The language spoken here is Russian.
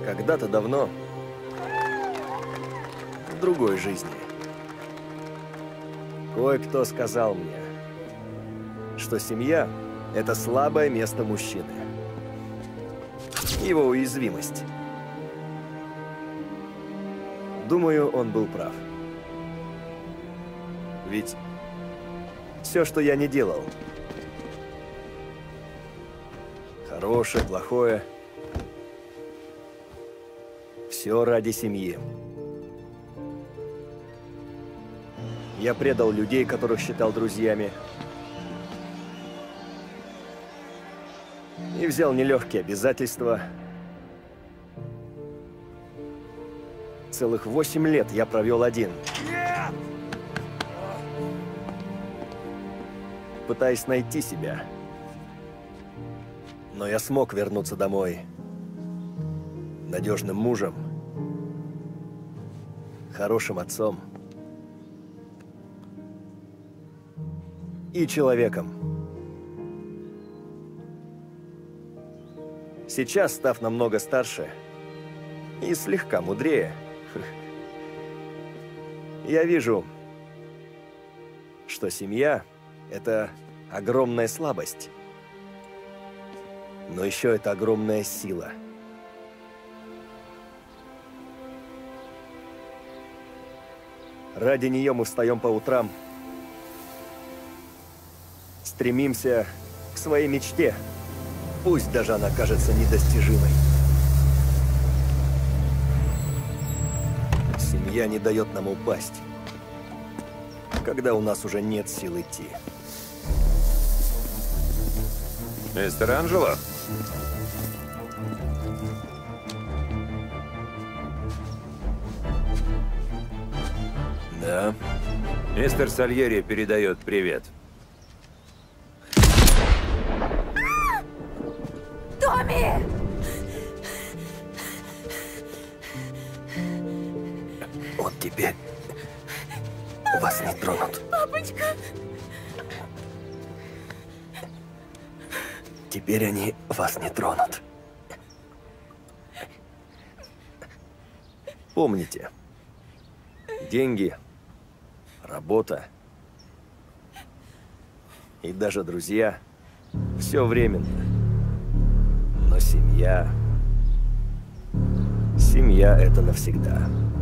Когда-то давно, в другой жизни, кое-кто сказал мне, что семья – это слабое место мужчины, его уязвимость. Думаю, он был прав. Ведь все, что я не делал, хорошее, плохое, все ради семьи. Я предал людей, которых считал друзьями, и взял нелегкие обязательства. Целых 8 лет я провел один. Нет! Пытаясь найти себя. Но я смог вернуться домой надежным мужем, хорошим отцом и человеком. Сейчас, став намного старше и слегка мудрее, я вижу, что семья – это огромная слабость, но еще это огромная сила. Ради нее мы встаем по утрам, стремимся к своей мечте, пусть даже она кажется недостижимой. Семья не дает нам упасть, когда у нас уже нет сил идти. Мистер Анджело? Да? Мистер Сальери передает привет. Томми! Он теперь вас не тронут. Папочка! Теперь они вас не тронут. Помните, деньги, работа и даже друзья – все временно. Но семья – это навсегда.